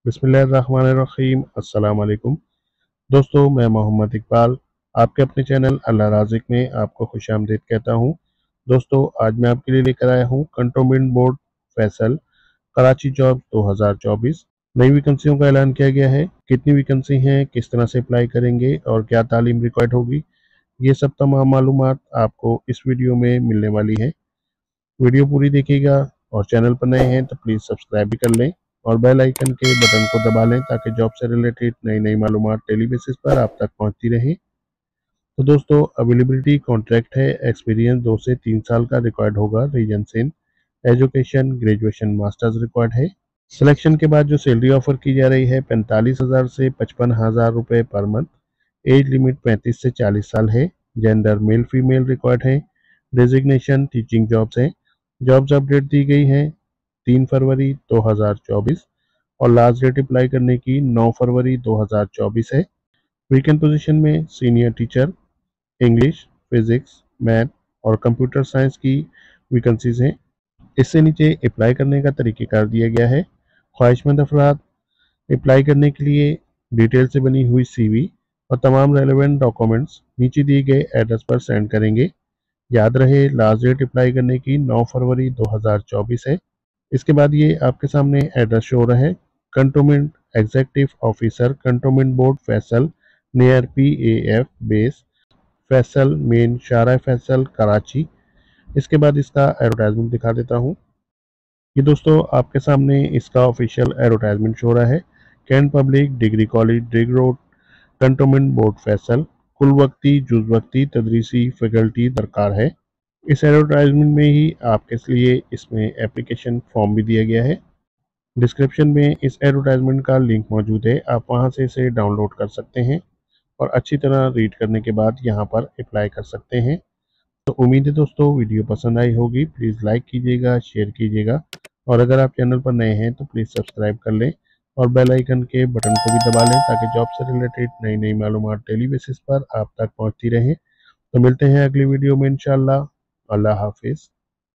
बिस्मिल्लाहिर्रहमानिर्रहीम। अस्सलाम वालेकुम दोस्तों, मैं मोहम्मद इकबाल आपके अपने चैनल अल्लाह राज़िक में आपको खुशामदीद कहता हूं। दोस्तों, आज मैं आपके लिए लेकर आया हूं cantonment board Faisal Karachi job 2024। नई वैकेंसियों का ऐलान किया गया है। कितनी वैकेंसी हैं, किस तरह से अप्लाई करेंगे और क्या तालीम रिक्वायर्ड होगी, ये सब तमाम मालूमात आपको इस वीडियो में मिलने वाली है। वीडियो पूरी देखिएगा और चैनल पर नए हैं तो प्लीज़ सब्सक्राइब भी कर लें और बेल आइकन के बटन को दबा लें ताकि जॉब से रिलेटेड नई नई मालूमात डेली बेसिस पर आप तक पहुंचती रहें। तो दोस्तों, अवेलेबिलिटी कॉन्ट्रैक्ट है। एक्सपीरियंस 2 से 3 साल का रिक्वायर्ड होगा। Region in education graduation masters required है। सिलेक्शन के बाद जो सैलरी ऑफर की जा रही है 45,000 से 55,000 रुपये पर मंथ। एज लिमिट 35 से 40 साल है। जेंडर मेल फीमेल रिक्वायर्ड है। डेजिग्नेशन टीचिंग जॉब्स है। जॉब्स अपडेट दी गई हैं 3 फरवरी 2024 और लास्ट डेट अप्लाई करने की 9 फरवरी 2024 है। वैकेंट पोजीशन में senior teacher English, physics, math और कंप्यूटर साइंस की वैकेंसीज हैं। इससे नीचे अप्लाई करने का तरीक़ेकार दिया गया है। ख्वाहिशमंद अफराद अप्लाई करने के लिए डिटेल से बनी हुई सीवी और तमाम रेलेवेंट डॉक्यूमेंट्स नीचे दिए गए एड्रेस पर सेंड करेंगे। याद रहे, लास्ट डेट अप्लाई करने की 9 फरवरी 2024 है। इसके बाद ये आपके सामने एड्रेस शो हो रहा है। Cantonment executive officer cantonment board Faisal near PAF base Faisal main Shahra Faisal Karachi. इसके बाद इसका एडवर्टाइजमेंट दिखा देता हूँ। ये दोस्तों आपके सामने इसका ऑफिशियल एडवर्टाइजमेंट शो हो रहा है। Cant public degree college Drigh road cantonment board Faisal कुल वक्ती जुज वक्ती तदरीसी फैकल्टी दरकार है। इस एडवर्टाइजमेंट में ही आपके लिए इसमें एप्लीकेशन फॉर्म भी दिया गया है। डिस्क्रिप्शन में इस एडवर्टाइजमेंट का लिंक मौजूद है, आप वहां से इसे डाउनलोड कर सकते हैं और अच्छी तरह रीड करने के बाद यहां पर अप्लाई कर सकते हैं। तो उम्मीद है दोस्तों वीडियो पसंद आई होगी। प्लीज़ लाइक कीजिएगा, शेयर कीजिएगा और अगर आप चैनल पर नए हैं तो प्लीज़ सब्सक्राइब कर लें और बेल आइकन के बटन को भी दबा लें ताकि जॉब से रिलेटेड नई नई मालूमात डेली बेसिस पर आप तक पहुंचती रहें। तो मिलते हैं अगली वीडियो में इंशाल्लाह। अल्लाह हाफिज़।